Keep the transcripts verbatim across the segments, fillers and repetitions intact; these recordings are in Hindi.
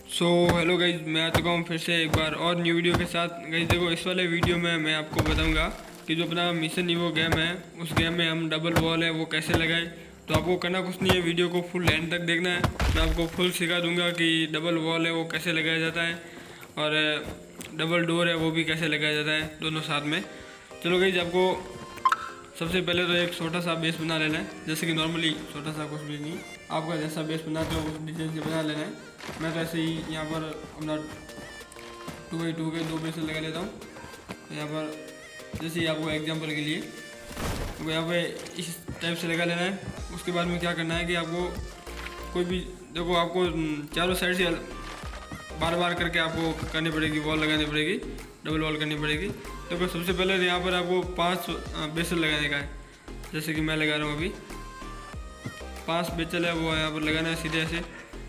सो हेलो गाइज, मैं आ चुका हूँ फिर से एक बार और न्यू वीडियो के साथ। गाइज देखो, इस वाले वीडियो में मैं आपको बताऊंगा कि जो अपना मिशन ईवो गेम है उस गेम में हम डबल वॉल है वो कैसे लगाएं। तो आपको करना कुछ नहीं है, वीडियो को फुल एंड तक देखना है। मैं आपको फुल सिखा दूंगा कि डबल वॉल है वो कैसे लगाया जाता है और डबल डोर है वो भी कैसे लगाया जाता है, दोनों साथ में। चलो गाइज, आपको सबसे पहले तो एक छोटा सा बेस बना लेना है, जैसे कि नॉर्मली छोटा सा कुछ भी नहीं, आपका जैसा बेस बनाते हो उस डिजाइन से बना लेना है। मैं तो ऐसे ही यहाँ पर अपना टू बाई टू के दो बेस लगा लेता हूँ। यहाँ पर जैसे ही आपको एग्जांपल के लिए तो यहाँ पे इस टाइप से लगा लेना है। उसके बाद में क्या करना है कि आपको कोई भी देखो, आपको चारों साइड से बार बार करके आपको करनी पड़ेगी, वॉल लगानी पड़ेगी, डबल वॉल करनी पड़ेगी। तो सबसे पहले तो यहाँ पर आपको पांच बेसल लगाने का है, जैसे कि मैं लगा रहा हूँ अभी। पांच बेसल है वो यहाँ पर लगाना है सीधे ऐसे,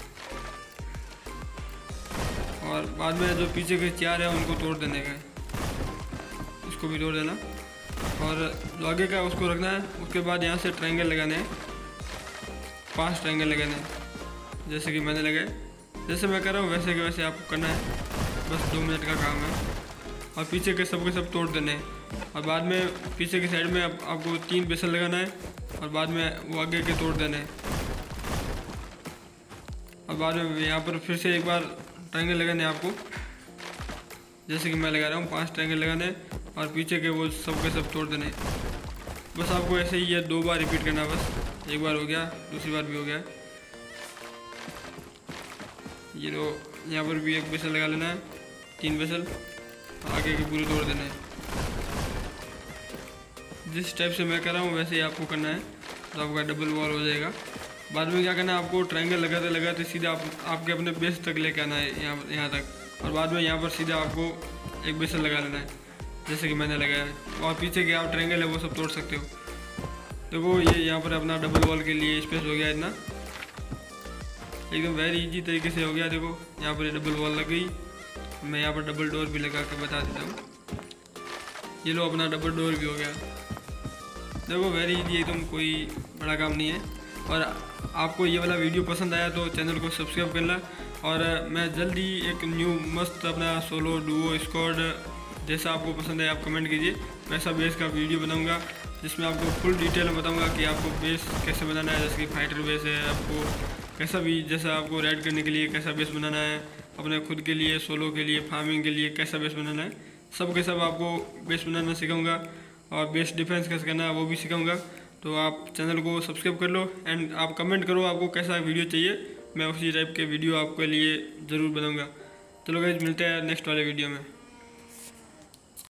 और बाद में जो पीछे के चार है उनको तोड़ देने का है, उसको भी तोड़ देना, और जो आगे का उसको रखना है। उसके बाद यहाँ से ट्रायंगल लगाने हैं, पांच ट्रायंगल लगाने हैं, जैसे कि मैंने लगाए। जैसे मैं कर रहा हूँ वैसे के वैसे आपको करना है, बस दो मिनट का काम है। और पीछे के सब के सब तोड़ देने हैं, और बाद में पीछे की साइड में आप, आपको तीन बेसल लगाना है, और बाद में वो आगे के तोड़ देने हैं। और बाद में यहाँ पर फिर से एक बार ट्रायंगल लगाने हैं आपको, जैसे कि मैं लगा रहा हूँ। पांच ट्रायंगल लगाने हैं और पीछे के वो सब के सब तोड़ देने हैं। बस आपको ऐसे ही ये दो बार रिपीट करना है। बस एक बार हो गया, दूसरी बार भी हो गया। ये लो, यहाँ पर भी एक बेसल लगा लेना है, तीन बेसल, आगे के पूरे तोड़ देने हैं। जिस टाइप से मैं कर रहा हूँ वैसे ही आपको करना है, तो आपका डबल वॉल हो जाएगा। बाद में क्या करना है, आपको ट्रायंगल लगाते लगाते सीधा आप, आपके अपने बेस तक लेके आना है, यहाँ यहाँ तक। और बाद में यहाँ पर सीधा आपको एक बेसल लगा लेना है, जैसे कि मैंने लगाया है। और पीछे के आप ट्रायंगल है वो सब तोड़ सकते हो। देखो ये यहाँ पर अपना डबल वॉल के लिए स्पेस हो गया इतना, एकदम वेरी इजी तरीके से हो गया। देखो यहाँ पर डबल वॉल लग गई। मैं यहाँ पर डबल डोर भी लगा के बता देता हूँ। ये लो, अपना डबल डोर भी हो गया। देखो वेरी इजी, एकदम कोई बड़ा काम नहीं है। और आपको ये वाला वीडियो पसंद आया तो चैनल को सब्सक्राइब करना। और मैं जल्दी एक न्यू मस्त अपना सोलो डुओ स्क्वाड जैसा आपको पसंद है आप कमेंट कीजिए, वैसा बेस का वीडियो बनाऊंगा, जिसमें आपको फुल डिटेल में बताऊंगा कि आपको बेस कैसे बनाना है। जैसे कि फाइटर बेस है, आपको कैसा भी, जैसा आपको राइड करने के लिए कैसा बेस बनाना है, अपने खुद के लिए, सोलो के लिए, फार्मिंग के लिए कैसा बेस बनाना है, सब के सब आपको बेस बनाना सिखाऊंगा। और बेस डिफेंस कैसे करना है वो भी सिखाऊंगा। तो आप चैनल को सब्सक्राइब कर लो एंड आप कमेंट करो आपको कैसा वीडियो चाहिए, मैं उसी टाइप के वीडियो आपके लिए ज़रूर बनाऊंगा। चलो गाइस, मिलते हैं नेक्स्ट वाले वीडियो में।